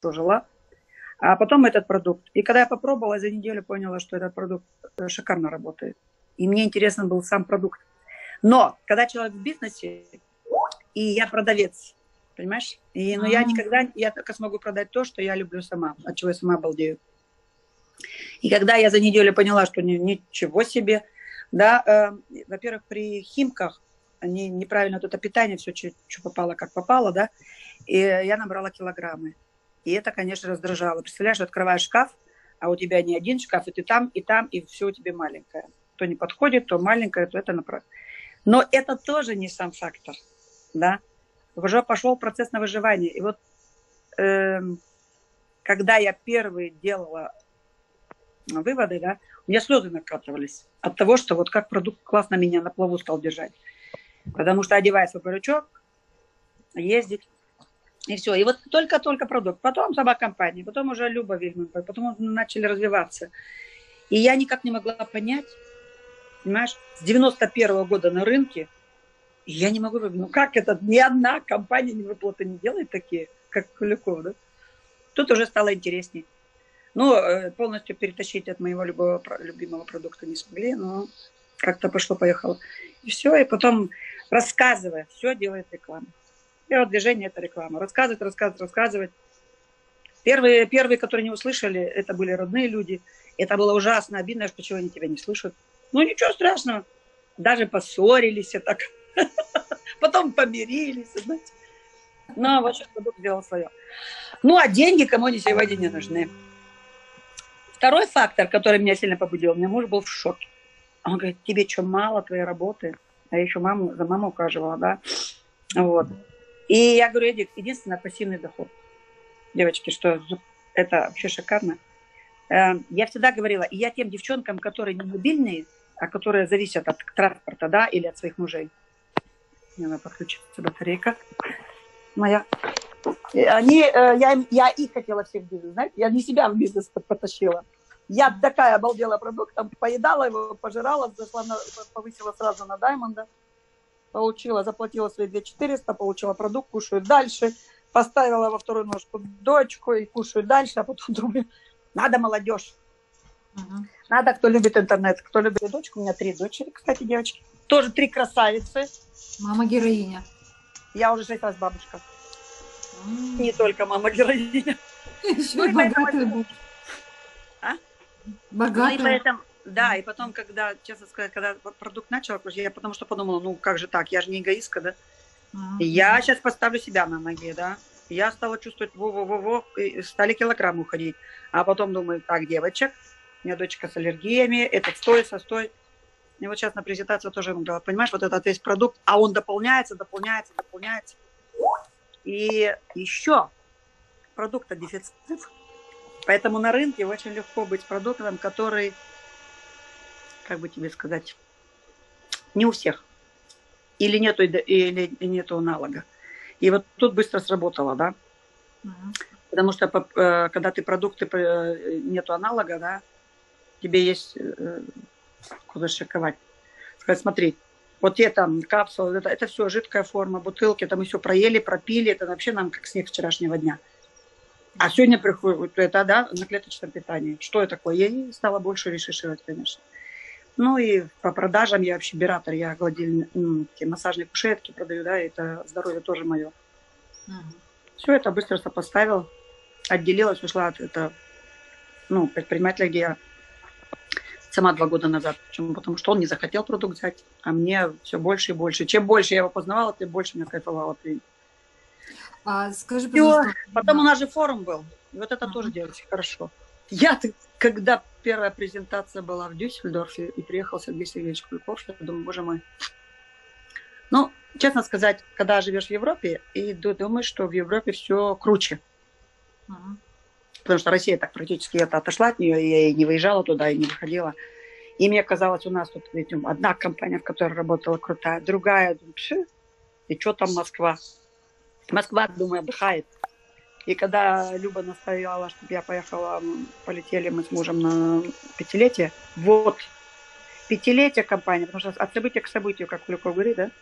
жила. А потом этот продукт. И когда я попробовала, за неделю поняла, что этот продукт шикарно работает. И мне интересен был сам продукт. Но когда человек в бизнесе, и я продавец, понимаешь? Но я никогда, я только смогу продать то, что я люблю сама, от чего я сама обалдею. И когда я за неделю поняла, что ничего себе, да, во-первых, при Химках они неправильно тут питание, все, что попало, как попало, да, и я набрала килограммы. И это, конечно, раздражало. Представляешь, открываешь шкаф, а у тебя не один шкаф, и ты там, и все у тебя маленькое. То не подходит, то маленькое, то это направо. Но это тоже не сам фактор, да. Уже пошел процесс на выживание. И вот когда я первые делала выводы, да, у меня слезы накатывались от того, что вот как продукт классно меня на плаву стал держать. Потому что одевая свой парючок, ездить, и все. И вот только-только продукт. Потом сама компания, потом уже Люба Вильман, потом начали развиваться. И я никак не могла понять, понимаешь, с 91-го года на рынке, я не могу, ну как это, ни одна компания не выплаты не делает такие, как Куликов, да? Тут уже стало интересней. Ну, полностью перетащить от моего любимого продукта не смогли, но как-то пошло-поехало. И все, и потом рассказывая, все делает реклама. Первое движение – это реклама. Рассказывать. Первые, которые не услышали, это были родные люди. Это было ужасно обидно, что чего они тебя не слышат. Ну, ничего страшного. Даже поссорились, и так. Потом помирились, знаете. Ну, вот сейчас продукт сделал свое. Ну, а деньги кому они сегодня не нужны. Второй фактор, который меня сильно побудил, мне муж был в шоке. Он говорит, тебе что, мало твоей работы? А я еще за маму ухаживала, да? Вот. И я говорю, Эдик, единственное, пассивный доход. Девочки, что это вообще шикарно. Я всегда говорила, и я тем девчонкам, которые не мобильные, а которые зависят от транспорта, да, или от своих мужей. Мне надо подключиться батарейка моя. Я их хотела всех в бизнес, знаете, я не себя в бизнес потащила. Я такая обалдела продуктом, поедала его, пожирала, повысила сразу на Даймонда, заплатила свои 2400, получила продукт, кушаю дальше, поставила во вторую ножку дочку и кушаю дальше, а потом думаю, надо молодежь. Надо, кто любит интернет, кто любит дочку, у меня 3 дочери, кстати, девочки, тоже 3 красавицы. Мама-героиня. Я уже 6 раз бабушка. Не только мама-героиня. Еще и богатый был. А? Богатый. Ну, и поэтому, да, и потом, когда, честно сказать, когда продукт начал, я потому что подумала, ну как же так, я же не эгоистка, да? Я сейчас поставлю себя на ноги, да? Я стала чувствовать, и стали килограммы уходить. А потом думаю, так, девочек, у меня дочка с аллергиями, этот стой. И вот сейчас на презентацию тоже говорила, понимаешь, вот этот весь продукт, а он дополняется. И еще продукта дефицит. Поэтому на рынке очень легко быть продуктом, который, как бы тебе сказать, не у всех. Или нету аналога. И вот тут быстро сработало, да? Потому что когда ты продукты, нету аналога, да, тебе есть куда шиковать. Сказать, смотри, вот те там капсулы, это все жидкая форма, бутылки, это мы все проели, пропили, это вообще нам как снег вчерашнего дня. А сегодня приходит это, да, на клеточном питании. Что это такое? Я стала больше решишивать, конечно. Ну и по продажам я вообще оператор, я гладильные массажные кушетки продаю, да, это здоровье тоже мое. Все это быстро сопоставила, отделилась, ушла от этого, предпринимателя, где я сама 2 года назад. Почему? Потому что он не захотел продукт взять, а мне все больше и больше. Чем больше я его познавала, тем больше меня кайфовало. Скажи, пожалуйста. Потом у нас же форум был. И вот это тоже делается хорошо. Когда первая презентация была в Дюссельдорфе, и приехал Сергей Сергеевич Куликов, я думаю, боже мой. Ну, честно сказать, когда живешь в Европе, и думаешь, что в Европе все круче. Потому что Россия так практически отошла от нее, и я и не выезжала туда, и не выходила. И мне казалось, у нас тут, видимо, одна компания, в которой работала крутая, другая, думаю, и что там Москва? Москва, думаю, отдыхает. И когда Люба настояла, чтобы я поехала, полетели мы с мужем на 5-летие. Вот, 5-летие компании, потому что от события к событию, как Куликов говорит, да?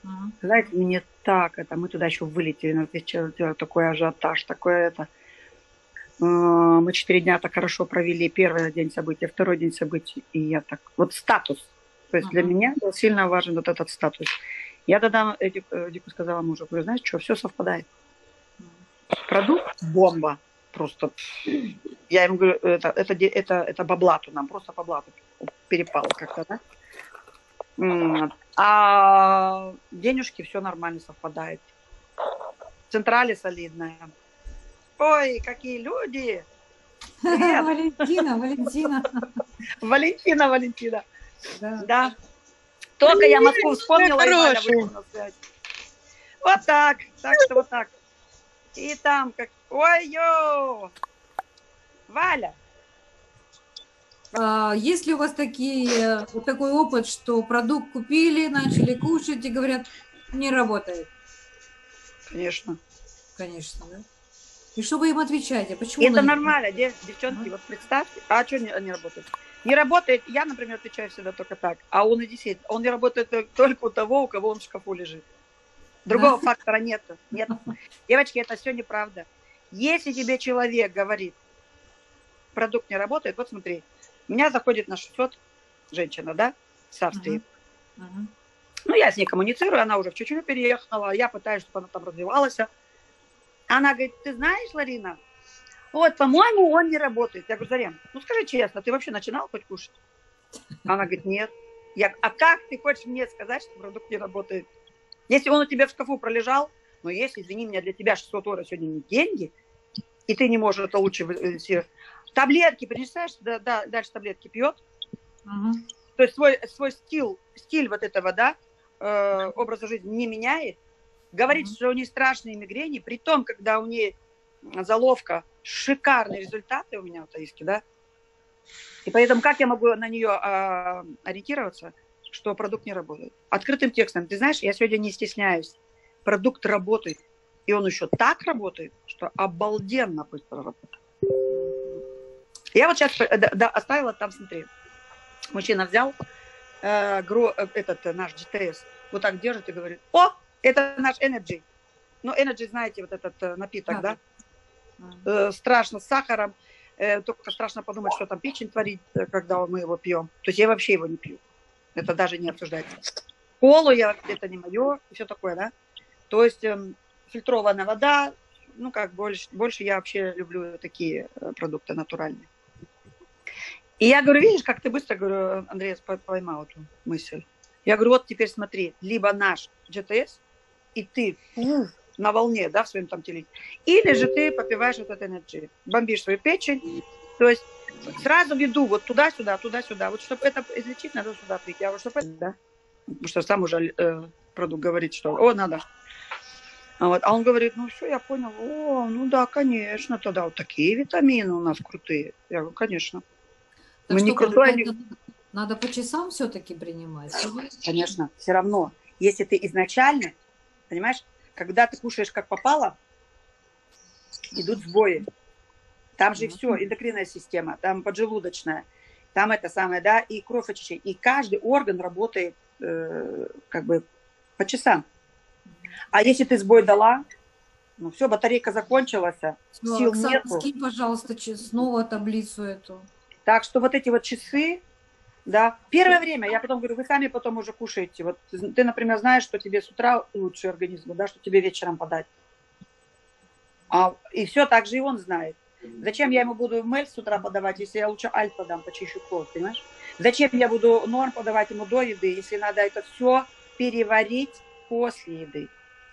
Знаете, мне так это, мы туда еще вылетели, на такой ажиотаж, такое это. Мы 4 дня так хорошо провели. Первый день событий, второй день событий. И я так... Вот статус. То есть для меня был сильно важен вот этот статус. Я тогда Эдику сказала мужу, говорю, знаешь что, все совпадает. Продукт бомба. Просто. Я ему говорю, это по блату нам, просто по блату перепало как-то, да? А денежки все нормально совпадает. Централи солидная. Ой, какие люди! Валентина. Валентина. Да. Только я Москву вспомнила, и Валя вышла на связь. Вот так. Так что вот так. И там как... Ой-ё! Валя! Есть ли у вас такой опыт, что продукт купили, начали кушать и говорят, не работает? Конечно. Конечно, да? И что вы им отвечаете? Почему? Это нормально, девчонки, вот представьте. А что не работает? Не работает, я, например, отвечаю всегда только так. А он и действительно, он не работает только у того, у кого он в шкафу лежит. Другого фактора нет. Нет. Девочки, это все неправда. Если тебе человек говорит, продукт не работает, вот смотри, у меня заходит на 600 женщина, да, с Австрии. Ну, я с ней коммуницирую, она уже в Чечню переехала, я пытаюсь, чтобы она там развивалась. Она говорит, ты знаешь, Ларина, вот, по-моему, он не работает. Я говорю, Зарем, ну скажи честно, ты вообще начинал хоть кушать? Она говорит, нет. А как ты хочешь мне сказать, что продукт не работает? Если он у тебя в шкафу пролежал, но если, извини меня, для тебя 600 евро сегодня не деньги, и ты не можешь это лучше... Таблетки, принесаешь, да, дальше таблетки пьет. То есть свой стиль вот этого, да, образа жизни не меняет. Говорит, что у нее страшные мигрени, при том, когда у нее заловка, шикарные результаты у меня в Таиске, да. И поэтому как я могу на нее ориентироваться, что продукт не работает? Открытым текстом. Ты знаешь, я сегодня не стесняюсь. Продукт работает. И он еще так работает, что обалденно быстро работает. Я вот сейчас оставила там, смотри. Мужчина взял этот наш GTS, вот так держит и говорит, о, это наш Energy. Ну, Energy, знаете, вот этот напиток, да? Страшно, с сахаром. Только страшно подумать, что там печень творит, когда мы его пьем. То есть я вообще его не пью. Это даже не обсуждается. Колу это не мое, и все такое, да? То есть фильтрованная вода, ну, как больше я вообще люблю такие продукты натуральные. И я говорю, видишь, как ты быстро, говорю, Андрей, поймал эту мысль. Я говорю, вот теперь смотри, либо наш GTS, и ты на волне, да, в своем там теле, или же ты попиваешь этот Energy, бомбишь свою печень, то есть сразу веду вот туда-сюда, туда-сюда. Вот чтобы это излечить, надо сюда прийти. А вот чтобы это, да, потому что сам уже продукт говорит, что, надо. Вот. А он говорит, ну все, я понял, ну да, конечно, тогда вот такие витамины у нас крутые. Я говорю, конечно. Так что, крутой, надо по часам все-таки принимать? Конечно, все равно. Если ты изначально, понимаешь, когда ты кушаешь как попало, идут сбои. Там же все, эндокринная система, там поджелудочная, там это самое, да, и кровь очищение. И каждый орган работает как бы по часам. А если ты сбой дала, ну все, батарейка закончилась, сил Оксана, нету. скинь, пожалуйста, снова таблицу эту. Так что вот эти вот часы, да, первое время, я потом говорю, вы сами потом уже кушаете. Вот ты, например, знаешь, что тебе с утра лучше организму, да, что тебе вечером подать. И все, так же и он знает. Зачем я ему буду мель с утра подавать, если я лучше альт подам, почищу кровь, понимаешь? Зачем я буду норм подавать ему до еды, если надо это все переварить после еды?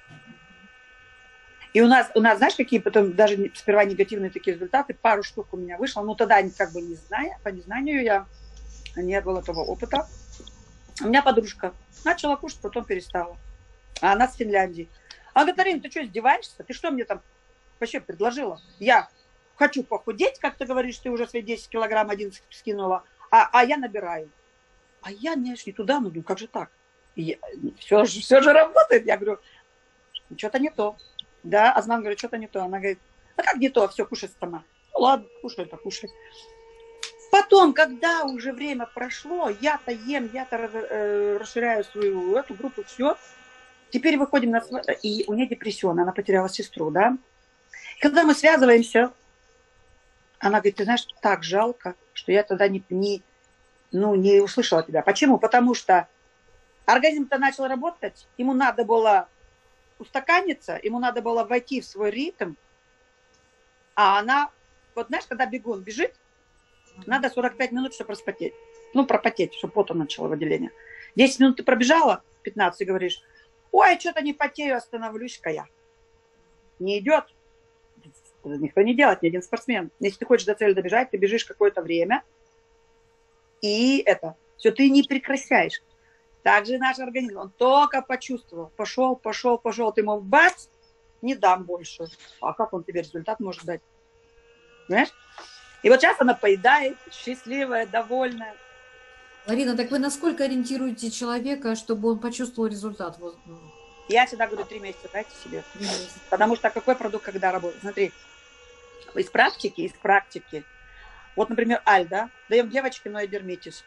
И у нас, знаешь, какие потом даже сперва негативные такие результаты, пару штук у меня вышло, но тогда как бы не зная, по незнанию я не было этого опыта. У меня подружка начала кушать, потом перестала. А она с Финляндии. А говорит, Арина, ты что, издеваешься? Ты что мне там вообще предложила? Я хочу похудеть, как ты говоришь, ты уже свои 10 килограмм 11 скинула, а я набираю. А я не туда, ну как же так? Все же работает. Я говорю, что-то не то. Да, Азман говорит, что-то не то. Она говорит, а как не то, все, кушай сама. Ну ладно, кушай, это кушай. Потом, когда уже время прошло, я-то ем, я-то расширяю свою эту группу, все. Теперь выходим на... И у нее депрессия, она потеряла сестру, да. И когда мы связываемся, Она говорит, ты знаешь, так жалко, что я тогда не услышала тебя. Почему? Потому что организм-то начал работать, ему надо было устаканиться, ему надо было войти в свой ритм, а она, вот знаешь, когда бегун бежит, надо 45 минут, чтобы распотеть. Ну, пропотеть, чтобы потом начало выделение. 10 минут ты пробежала, 15, и говоришь, ой, что-то не потею, остановлюсь-ка я. Не идет. Никто не делает, ни один спортсмен. Если ты хочешь до цели добежать, ты бежишь какое-то время, и это, все, ты не прекращаешь. Также наш организм, он только почувствовал, пошел, ты ему бац, не дам больше. А как он тебе результат может дать? Понимаешь? И вот сейчас она поедает, счастливая, довольная. Ларина, так вы насколько ориентируете человека, чтобы он почувствовал результат? Вот. Я всегда говорю, 3 месяца дайте себе. 3 месяца. Потому что какой продукт, когда работает? Смотри, из практики. Вот, например, Аль, да, даем девочке ноэдермитис.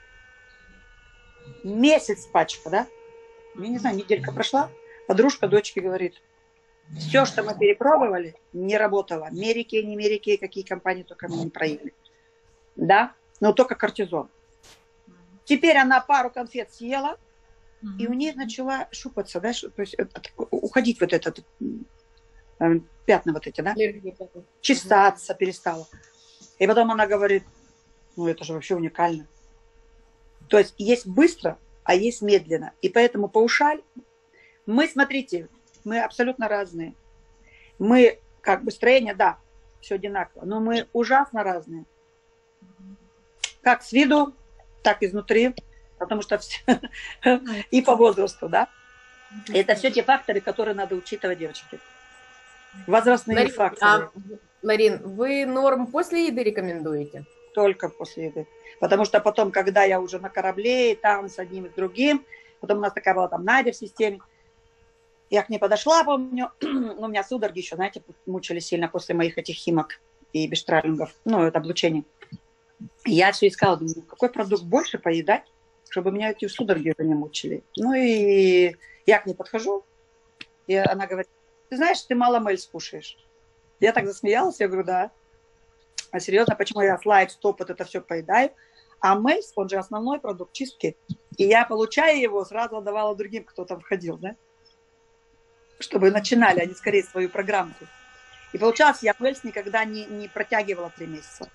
Месяц пачка, да? Я не знаю, неделька прошла, подружка дочки говорит, все, что мы перепробовали, не работало. Мерики, какие компании только мы не проявили. Да? Но только кортизон. Теперь она пару конфет съела, и у нее начала шупаться, да, то есть уходить вот этот пятна вот эти, да? Чесаться перестала. И потом она говорит, ну это же вообще уникально. То есть быстро, а есть медленно. И поэтому паушаль, мы, смотрите, мы абсолютно разные. Мы, как бы, строение, да, все одинаково, но мы ужасно разные. Как с виду, так и изнутри, потому что все, и по возрасту, да. Это все те факторы, которые надо учитывать, девочки. Возрастные факторы. Ларин, вы норм после еды рекомендуете? Только после еды. Потому что потом, когда я уже на корабле, и там с одним и с другим, потом у нас такая была там Надя в системе, я к ней подошла, помню, у меня судороги еще, знаете, мучили сильно после моих этих химок и бештралингов, ну, это облучение. Я все искала, думаю, какой продукт больше поедать, чтобы меня эти судороги уже не мучили. Ну и я к ней подхожу, и она говорит, ты знаешь, ты мало мэль скушаешь. Я так засмеялась, я говорю, да. А серьезно, почему я слайд, стоп, вот это все поедаю? А мэль, он же основной продукт чистки. И я, получая его, сразу отдавала другим, кто там входил, да? Чтобы начинали они скорее свою программку. И получалось, я мэль никогда не протягивала 3 месяца.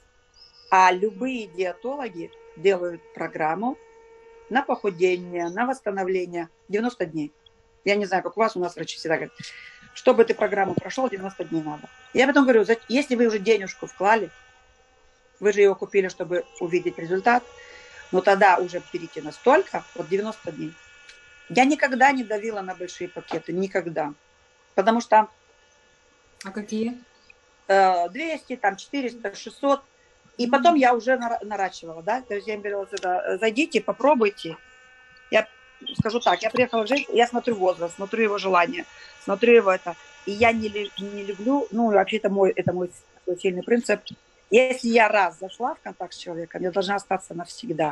А любые диетологи делают программу на похудение, на восстановление 90 дней. Я не знаю, как у нас врачи всегда говорят, чтобы ты программу прошел, 90 дней надо. Я потом говорю, если вы уже денежку вклали, вы же его купили, чтобы увидеть результат, но тогда уже берите настолько, вот 90 дней. Я никогда не давила на большие пакеты, никогда. Потому что... А какие? 200, там 400, 600. И потом я уже наращивала, да. То есть я им говорила, зайдите, попробуйте. Я скажу так, я приехала в жизнь, я смотрю возраст, смотрю его желание, смотрю его это. И я не люблю, ну, вообще это мой сильный принцип. Если я раз зашла в контакт с человеком, я должна остаться навсегда.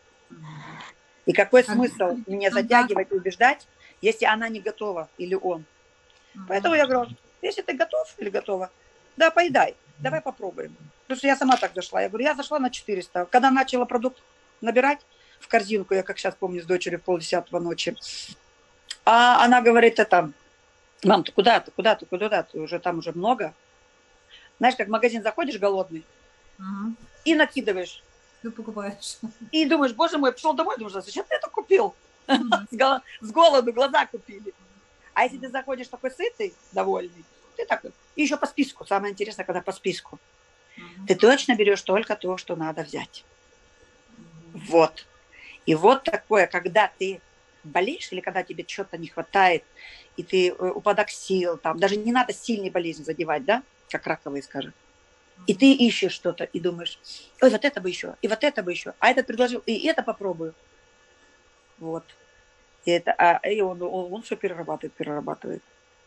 И какой смысл мне затягивать и убеждать, если она не готова или он. Поэтому я говорю, если ты готов или готова, да, поедай, давай попробуем. Потому что я сама так зашла. Я говорю, я зашла на 400. Когда начала продукт набирать в корзинку, я как сейчас помню с дочерью в 9:30 ночи, а она говорит, мам, ты куда ты, уже там уже много. Знаешь, как в магазин заходишь голодный и накидываешь. Ты покупаешь. И думаешь, боже мой, пришел домой, думаешь, зачем ты это купил? С голоду глаза купили. А если ты заходишь такой сытый, довольный, ты такой, и еще по списку, самое интересное, когда по списку, ты точно берешь только то, что надо взять. Вот. И вот такое, когда ты болеешь или когда тебе чего-то не хватает, и ты упадок сил, там, даже не надо сильные болезни задевать, да, как раковые, скажем. И ты ищешь что-то и думаешь, ой, вот это бы еще, и вот это бы еще, а этот предложил, и это попробую. Вот. И он все перерабатывает.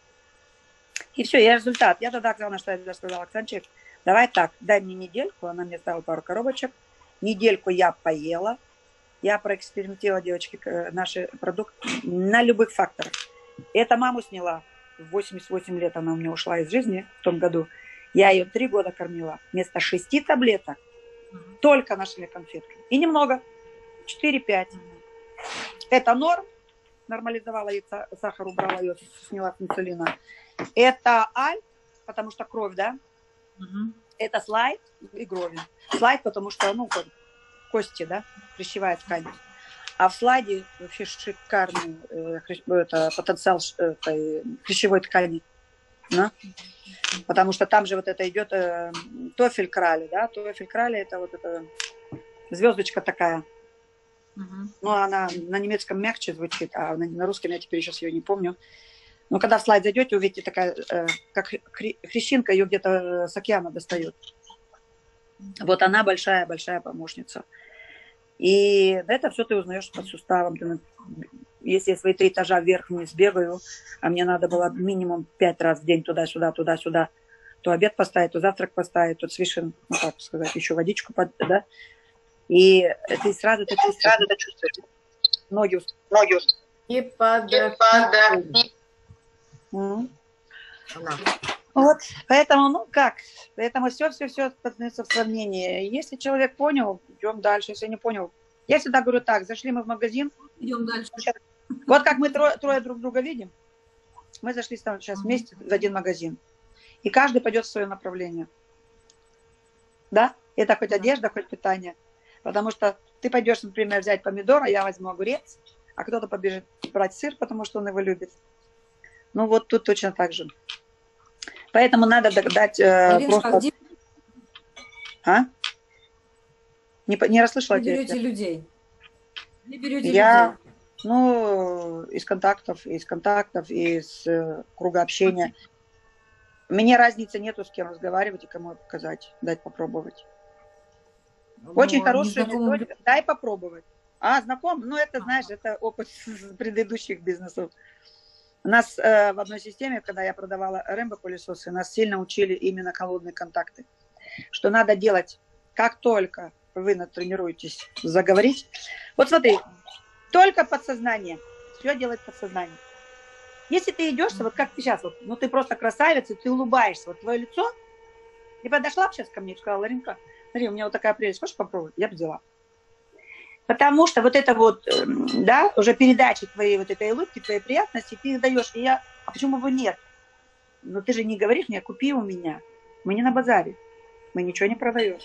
И все, я результат. Я тогда, Оксана, что я сказала, Оксанчик, давай так, дай мне недельку, она мне ставила пару коробочек, недельку я поела, я проэкспериментировала, девочки, наши продукты на любых факторах. Это маму сняла, в 88 лет она у меня ушла из жизни в том году. Я ее 3 года кормила. Вместо 6 таблеток только нашли конфетки. И немного. 4-5. Это норм. Нормализовала ей сахар, убрала ее, сняла с инсулина. Это альт, потому что кровь, да? Это слайд и гровин. Слайд, потому что, ну, кости, да, хрящевая ткань. А в слайде вообще шикарный потенциал хрящевой ткани. Да? Потому что там же вот это идет тофель крали, да? Тофель крали это вот эта звездочка такая. Ну, она на немецком мягче звучит, а на русском я теперь сейчас ее не помню. Но когда в слайд зайдете, увидите такая, как хрящинка, ее где-то с океана достает. Вот она большая-большая помощница. И это все ты узнаешь под суставом. Если я свои 3 этажа вверх-вниз бегаю, а мне надо было минимум 5 раз в день туда-сюда, туда-сюда, то обед поставить, то завтрак поставить, то свишен, ну как сказать, еще водичку, да? И ты сразу это чувствуешь. Ноги. И под... Вот, поэтому, ну как, поэтому все становится в сравнении. Если человек понял, идем дальше, если не понял. Я всегда говорю так, зашли мы в магазин. Идем дальше. Вот как мы трое друг друга видим, мы зашли там сейчас вместе в один магазин. И каждый пойдет в свое направление. Да? Это хоть одежда, хоть питание. Потому что ты пойдешь, например, взять помидор, а я возьму огурец, а кто-то побежит брать сыр, потому что он его любит. Ну вот тут точно так же. Поэтому надо дать просто... Где... А? Не расслышала. Где берете людей? Где берете людей? Ну, из контактов, из круга общения. Мне разницы нету, с кем разговаривать и кому показать, дать попробовать. Очень хорошая методика. Дай попробовать. А, знаком? Ну, это, знаешь, это опыт предыдущих бизнесов. У нас в одной системе, когда я продавала Рэмбо-пылесосы, нас сильно учили именно холодные контакты. Что надо делать, как только вы натренируетесь заговорить. Вот смотри, только подсознание. Все делает подсознание. Если ты идешь, вот как ты сейчас, вот, ну ты просто красавица, ты улыбаешься, вот твое лицо, ты подошла бы сейчас ко мне и сказала: Ларинка, смотри, у меня вот такая прелесть, хочешь попробовать? Я бы взяла. Потому что вот это вот, да, уже передача твоей вот этой улыбки, твоей приятности, ты их даешь. И я, а почему бы нет? Но ты же не говоришь мне: купи у меня. Мы не на базаре, мы ничего не продаем.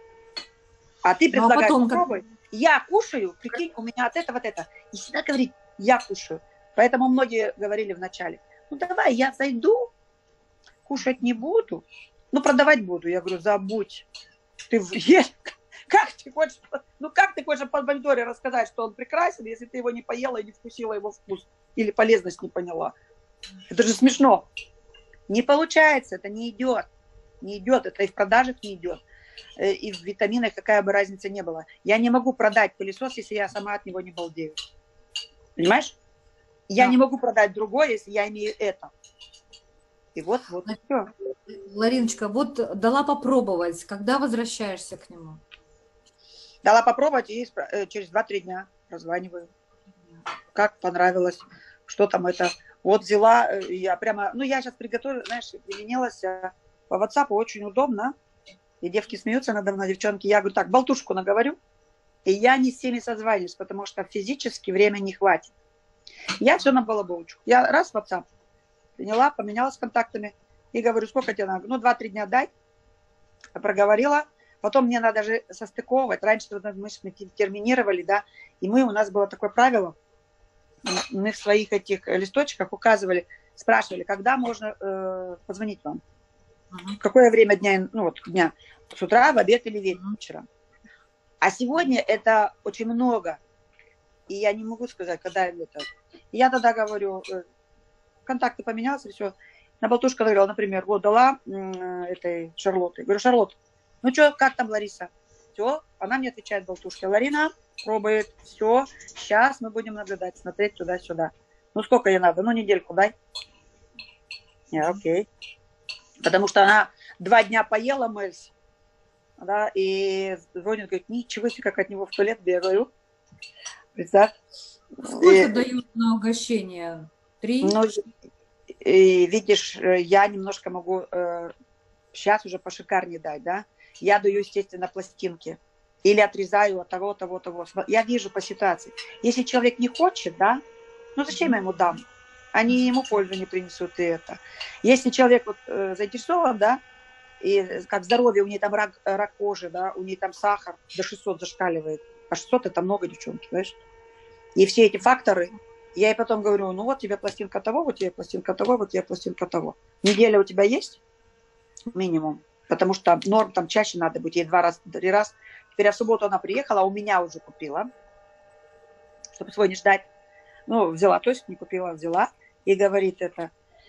А ты предлагаешь: попробуй. Я кушаю, прикинь, у меня от этого вот это. И всегда говорит: я кушаю. Поэтому многие говорили вначале: ну давай, я зайду, кушать не буду, но продавать буду. Я говорю: забудь. Ты ешь. Как ты хочешь о помидоре рассказать, что он прекрасен, если ты его не поела и не вкусила его вкус? Или полезность не поняла? Это же смешно. Не получается, это не идет. Не идет, это и в продажах не идет. И в витаминах какая бы разница ни была. Я не могу продать пылесос, если я сама от него не балдею. Понимаешь? Я не могу продать другое, если я имею это. И вот все. Лариночка, вот дала попробовать. Когда возвращаешься к нему? Дала попробовать, и через 2-3 дня прозваниваю. Как понравилось, что там это. Вот взяла, я прямо, ну я сейчас приготовила, знаешь, применилась по WhatsApp, очень удобно. И девки смеются надо мной, девчонки. Я говорю: так, болтушку наговорю. И я не с всеми созваниваюсь, потому что физически время не хватит. Я все на балаболочку. Я раз в WhatsApp приняла, поменялась контактами. И говорю: сколько тебе надо? Ну, 2-3 дня дай. Проговорила. Потом мне надо же состыковывать. Раньше мы терминировали, да. И у нас было такое правило. Мы в своих этих листочках указывали, спрашивали, когда можно позвонить вам. Какое время дня, ну вот дня, с утра, в обед или вечером. А сегодня это очень много. И я не могу сказать, когда это. Я тогда говорю, контакты поменялся, все. На болтушку говорила, например, вот дала этой Шарлотте. Говорю: Шарлотта, ну что, как там Лариса? Все, она мне отвечает болтушке: Ларина пробует, все, сейчас мы будем наблюдать, смотреть туда-сюда. Ну сколько ей надо? Ну недельку дай. Окей. Потому что она 2 дня поела мэльс, да, и звонит, говорит: ничего себе, как от него в туалет бегаю. Представь. Сколько дают на угощение? 3? Ну, и видишь, я немножко могу сейчас уже пошикарнее дать, да, я даю, естественно, пластинки. Или отрезаю от того, того, того. Я вижу по ситуации. Если человек не хочет, да, ну зачем я ему дам? Они ему пользу не принесут и это. Если человек вот, заинтересован, да, и как здоровье, у нее там рак кожи, да, у нее там сахар до 600 зашкаливает. А 600 это много, девчонки, знаешь. И все эти факторы, я ей потом говорю, ну вот тебе пластинка того, вот тебе пластинка того, вот тебе пластинка того. Неделя у тебя есть? Минимум. Потому что норм там чаще надо быть, ей 2 раза, 3 раза. Теперь в субботу она приехала, а у меня уже купила, чтобы свой не ждать. Ну, взяла, то есть не купила, взяла. И говорит это,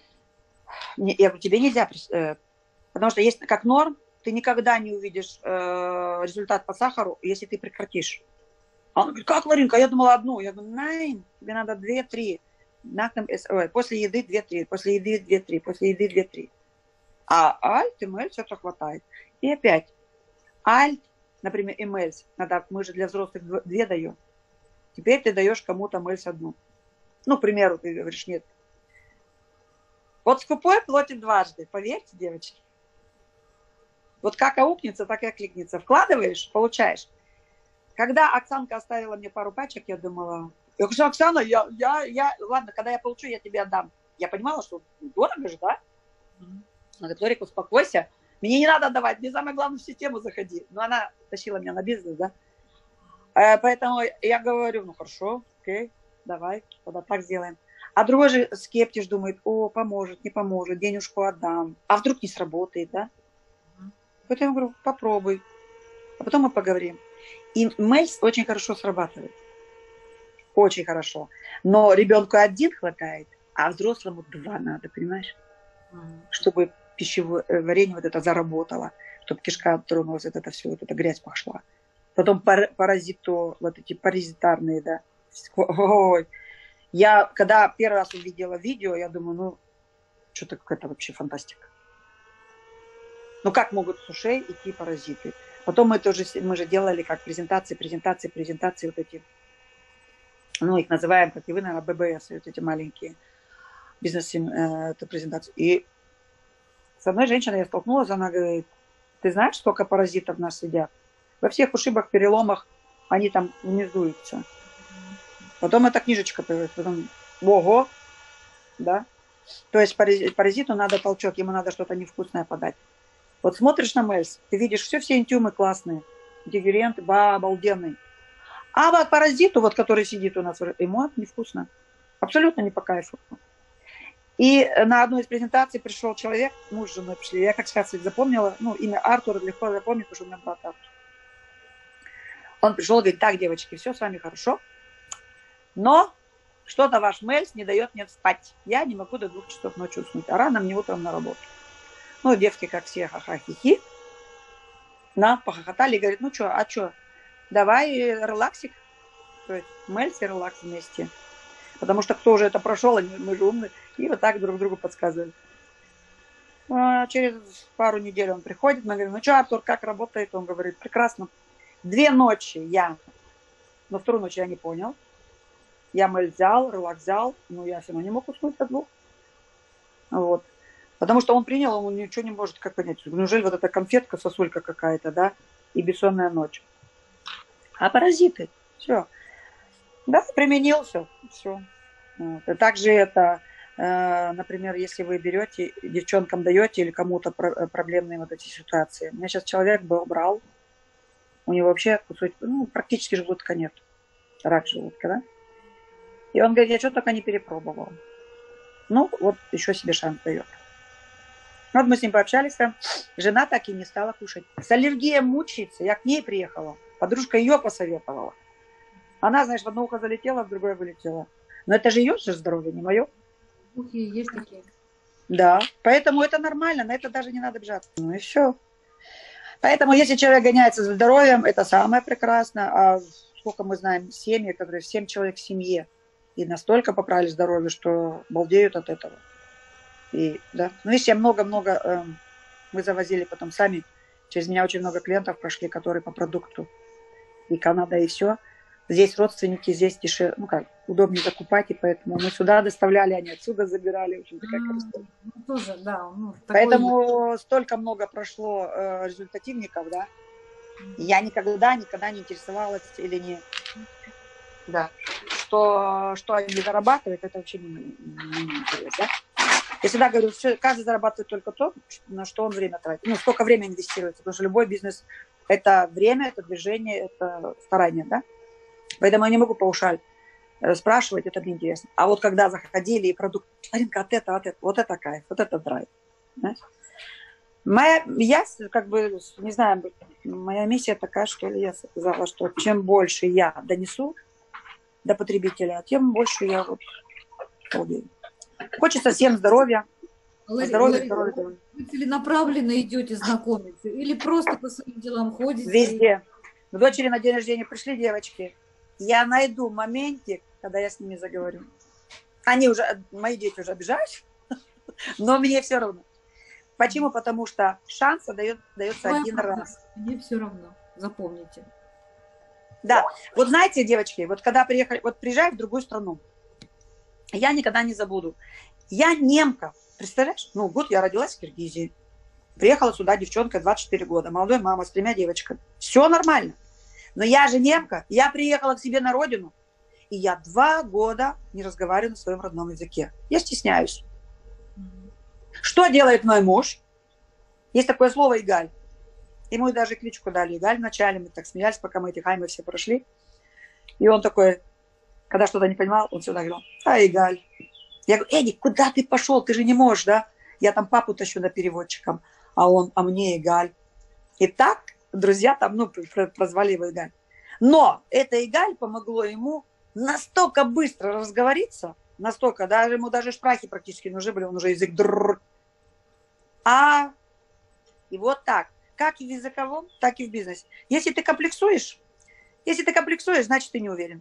я говорю, тебе нельзя, потому что есть как норм, ты никогда не увидишь результат по сахару, если ты прекратишь. А он говорит, как, Варенька, я думала одну. Я говорю, найн, тебе надо 2-3. После еды 2-3, после еды 2-3, после еды 2-3. А альт и мэль все-то хватает. И опять, альт, например, и мэльс, мы же для взрослых 2 даем. Теперь ты даешь кому-то мэльс 1. Ну, к примеру, ты говоришь, нет. Вот скупой платит дважды, поверьте, девочки. Вот как аукнется, так и окликнется. Вкладываешь, получаешь. Когда Оксанка оставила мне пару пачек, я думала, я говорю, Оксана, ладно, когда я получу, я тебе отдам. Я понимала, что дорого же, да? Она говорит, Лорик, успокойся. Мне не надо отдавать, мне самое главное в систему заходи. Но она тащила меня на бизнес, да? Поэтому я говорю, ну хорошо, окей, давай, тогда так сделаем. А другой же скептиш думает, о, поможет, не поможет, денежку отдам. А вдруг не сработает, да? Поэтому я говорю, попробуй. А потом мы поговорим. И мэльс очень хорошо срабатывает. Очень хорошо. Но ребенку 1 хватает, а взрослому 2 надо, понимаешь? Чтобы пищеварение вот это заработало, чтобы кишка тронулась, вот это все, вот эта грязь пошла. Потом вот эти паразитарные, да. Ой. Я, когда первый раз увидела видео, я думаю, ну, что-то какая-то вообще фантастика. Ну, как могут с ушей идти паразиты? Потом мы же делали как презентации вот эти, ну, их называем, как и вы, наверное, ББС, вот эти маленькие бизнес-презентации. И с одной женщиной я столкнулась, она говорит, ты знаешь, сколько паразитов у нас сидят? Во всех ушибах, переломах они там гнездуются. Потом эта книжечка появилась, потом, ого, да. То есть паразиту надо толчок, ему надо что-то невкусное подать. Вот смотришь на мэльс, ты видишь, все интюмы классные, дигеренты, обалденные. А вот паразиту, вот который сидит у нас, ему это невкусно. Абсолютно не по кайфу. И на одной из презентаций пришел человек, муж с женой пришли, я как сейчас запомнила, ну, имя Артура легко запомнить, потому что у меня брат Артур. Он пришел и говорит, так, девочки, все с вами хорошо, но что-то ваш мэльс не дает мне спать. Я не могу до 2 часов ночи уснуть, а рано мне утром на работу. Ну, девки, как все, ха-ха-хи-хи. Похохотали и говорят, ну что, а что, давай релаксик. То есть мэльс и релакс вместе. Потому что кто уже это прошел, мы же умные. И вот так друг другу подсказывали. Через пару недель он приходит, мы говорим, ну что, Артур, как работает? Он говорит, прекрасно. 2 ночи я, но 2-ю ночь я не понял. Я мэльс взял, релакс взял, но я все равно не мог уснуть от 2. Вот. Потому что он принял, он ничего не может как понять. Неужели вот эта конфетка, сосулька какая-то, да, и бессонная ночь. А паразиты, все. Да, применил все. Вот. И также это, например, если вы берете, девчонкам даете или кому-то проблемные вот эти ситуации. У меня сейчас человек брал, у него вообще кусочек, ну, практически желудка нет. Рак желудка, да? И он говорит, я что только не перепробовал. Ну, вот еще себе шанс дает. Вот мы с ним пообщались, жена так и не стала кушать. С аллергией мучается, я к ней приехала. Подружка ее посоветовала. Она, знаешь, в одно ухо залетела, в другое вылетела. Но это же ее же здоровье, не мое. Есть такие. Да, поэтому это нормально, на это даже не надо обижаться. Ну и все. Поэтому если человек гоняется за здоровьем, это самое прекрасное. А сколько мы знаем семьи, которые 7 человек в семье. И настолько поправили здоровье, что балдеют от этого. И, да. Ну, если я много-много мы завозили потом сами. Через меня очень много клиентов прошли, которые по продукту. И Канада, и все. Здесь родственники, здесь дешевле. Ну как, удобнее закупать, и поэтому мы сюда доставляли, они отсюда забирали. В общем, такая история. Ну, тоже, да. Ну, Поэтому столько много прошло результативников, да. Я никогда не интересовалась или не... Да. Что они зарабатывают, это вообще не интересно, да? Я всегда говорю, что каждый зарабатывает только то, на что он время тратит. Ну, сколько времени инвестируется, потому что любой бизнес – это время, это движение, это старание, да? Поэтому я не могу паушаль спрашивать, это мне интересно. А вот когда заходили и продукт, Аринка, от этого, вот это кайф, вот это драйв. Я как бы, не знаю, моя миссия такая, что ли, я сказала, что чем больше я донесу до потребителя, тем больше я вот толдею. Хочется всем здоровья. Здоровья. Вы целенаправленно идете знакомиться или просто по своим делам ходите? Везде. К дочери на день рождения пришли девочки. Я найду моментик, когда я с ними заговорю. Мои дети уже обижаются, но мне все равно. Почему? Потому что шанс дается один раз. Мне все равно. Запомните. Да. Вот знаете, девочки, вот когда приезжаю в другую страну, я никогда не забуду. Я немка. Представляешь? Ну, год я родилась в Киргизии. Приехала сюда девчонка, 24 года. Молодая мама с 3 девочками. Все нормально. Но я же немка. Я приехала к себе на родину. И я 2 года не разговариваю на своем родном языке. Я стесняюсь. Что делает мой муж? Есть такое слово «игаль». Ему даже кличку дали «игаль» вначале. Мы так смеялись, пока мы эти хаймы все прошли. И он такой, когда что-то не понимал, он всегда говорил: «игаль». Я говорю: «Эдик, куда ты пошел? Ты же не можешь, да? Я там папу тащу на переводчиком». А мне «игаль». И так друзья там, прозвали его «игаль». Но это «игаль» помогло ему настолько быстро разговориться, настолько, ему даже шпрахи практически не нужны были, он уже язык и вот так. Как и в языковом, так и в бизнесе. Если ты комплексуешь, значит, ты не уверен.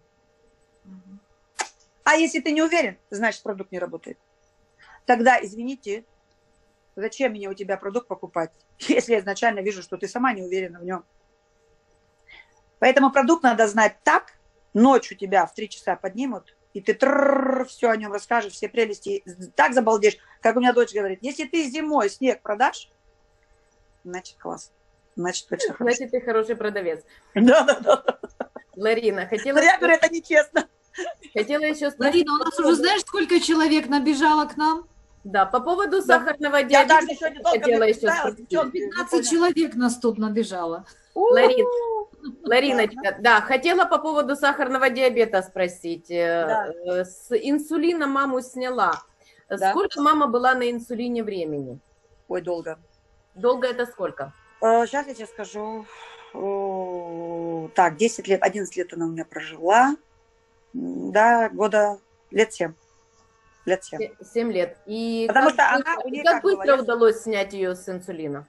А если ты не уверен, значит, продукт не работает. Тогда, извините, зачем мне у тебя продукт покупать, если я изначально вижу, что ты сама не уверена в нем. Поэтому продукт надо знать так, ночью тебя в 3 часа поднимут, и ты все о нем расскажешь, все прелести, так забалдеешь, как у меня дочь говорит: если ты зимой снег продашь, значит, класс. Значит, точно хорошо. Значит, ты хороший продавец. Да. Ларина, хотела... Но я говорю, это нечестно. Хотела еще спросить... Ларина, у нас уже знаешь, сколько человек набежало к нам? Да, по поводу сахарного Я диабета даже сегодня долго хотела еще представилась. спросить. 15 человек нас тут набежало. Лариночка, да, хотела по поводу сахарного диабета спросить. Да. С инсулина маму сняла. Да. Сколько мама была на инсулине времени? Ой, долго. Долго это сколько? Сейчас я тебе скажу. Так, 10 лет, 11 лет она у меня прожила. Да, лет 7. 7 лет. И Потому как, что она, у нее как как быстро было? удалось снять ее с инсулина?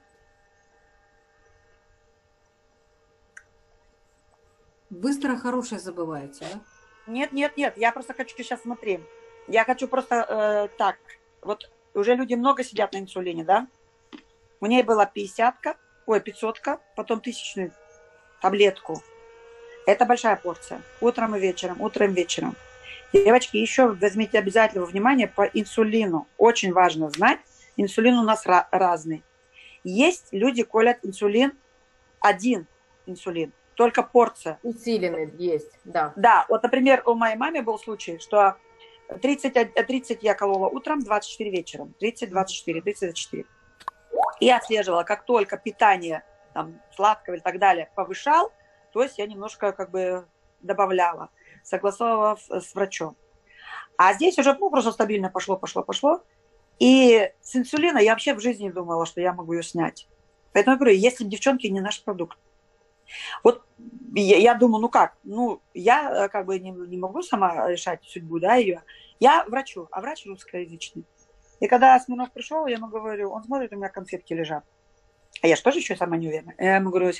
Быстро хорошее забываете, да? Нет, я просто хочу сейчас смотри. Я хочу просто так. Вот уже люди много сидят на инсулине, да? У нее была 500-ка, потом 1000-ю таблетку. Это большая порция. Утром и вечером. Девочки, еще возьмите обязательно во внимание по инсулину. Очень важно знать, инсулин у нас разный. Есть люди колят инсулин, один инсулин, только порция. Усиленный есть, да. Да, вот, например, у моей мамы был случай, что 30 я колола утром, 24 вечером. 30-24. И отслеживала, как только питание там, сладкого и так далее повышал, то есть я немножко как бы добавляла, согласовав с врачом. А здесь уже просто стабильно пошло. И с инсулина я вообще в жизни не думала, что я могу ее снять. Поэтому я говорю, если девчонки не наш продукт. Вот я думаю, я как бы не могу сама решать судьбу, да, ее. Я врачу, а врач русскоязычный. И когда Смирнов пришел, я ему говорю, он смотрит, у меня конфетки лежат. А я же тоже еще сама не уверена. Я ему говорю: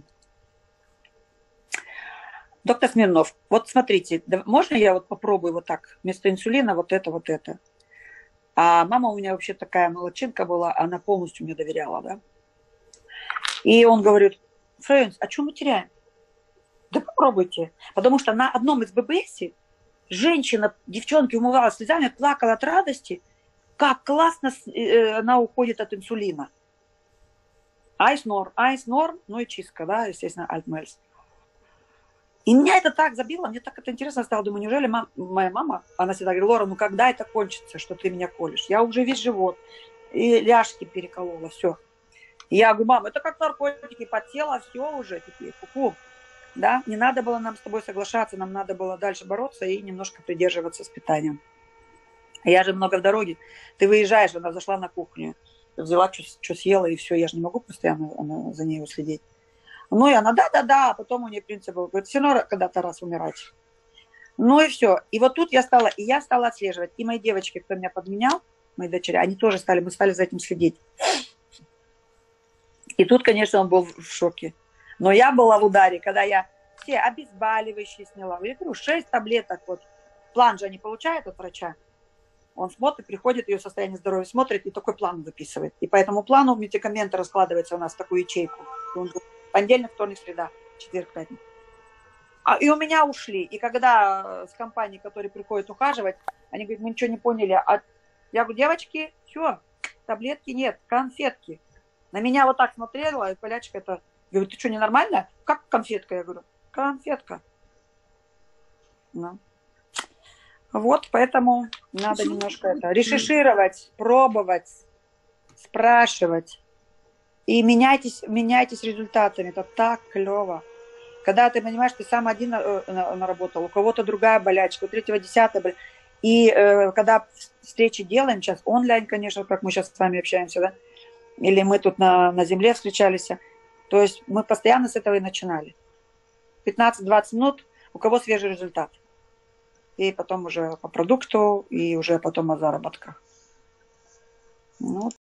доктор Смирнов, вот смотрите, можно я вот попробую вот так, вместо инсулина вот это. А мама у меня вообще такая молодчинка была, она полностью мне доверяла, да. И он говорит: Фрэнс, а что мы теряем? Да попробуйте. Потому что на одном из ББС Женщина, девчонки, умывалась слезами, плакала от радости, как классно она уходит от инсулина. Айс норм, ну и чистка, да, естественно, альтмельс. И меня это так забило, мне так это интересно стало. Думаю, неужели моя мама, она всегда говорит: Лора, ну когда это кончится, что ты меня колешь? Я уже весь живот, и ляжки переколола, все. И я говорю: мам, это как наркотики, подсела, все уже теперь, ку-ку. Да, не надо было нам с тобой соглашаться, нам надо было дальше бороться и немножко придерживаться с питанием. Я же много в дороге. Ты выезжаешь, она зашла на кухню, взяла, что съела, и все. Я же не могу постоянно за ней следить. Ну, и она, да, а потом у нее принцип был, говорит, все равно когда-то раз умирать. Ну, и все. И вот тут я стала отслеживать. И мои девочки, кто меня подменял, мои дочери, они тоже мы стали за этим следить. И тут, конечно, он был в шоке. Но я была в ударе, когда я все обезболивающие сняла. Я говорю, 6 таблеток, вот. План же они получают от врача. Он смотрит, приходит, ее состояние здоровья смотрит и такой план выписывает. И по этому плану медикаменты раскладываются у нас в такую ячейку. Понедельник, вторник, среда, четверг, пятница. И у меня ушли. И когда с компанией, которые приходят ухаживать, они говорят, мы ничего не поняли. Я говорю, девочки, все, таблетки нет, конфетки. На меня вот так смотрела, и полячка это говорит, ты что, ненормально? Как конфетка? Я говорю, конфетка. Ну. Вот, поэтому надо немножко это решишировать, пробовать, спрашивать. И меняйтесь результатами. Это так клево. Когда ты понимаешь, ты сам один наработал, у кого-то другая болячка, у третьего 10-я болячка. И когда встречи делаем сейчас, онлайн, конечно, как мы сейчас с вами общаемся, да? Или мы тут на земле встречались. То есть мы постоянно с этого и начинали. 15-20 минут, у кого свежий результат. И потом уже по продукту, и уже потом о заработках. Ну,